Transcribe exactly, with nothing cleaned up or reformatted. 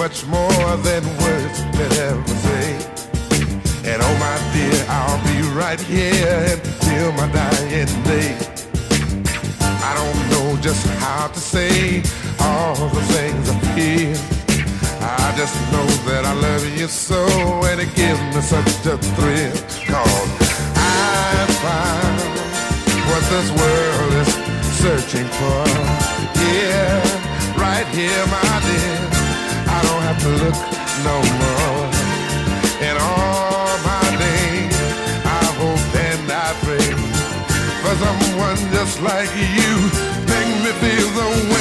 much more than words could ever say. And oh my dear, I'll be right here until my dying day. I don't know just how to say all the things I feel. I just know that I love you so, and it gives me such a thrill. Cause I found what this world is searching for. Yeah, right here, my dear, I don't have to look no more. And all my days, I hope and I pray for someone just like you, make me feel the way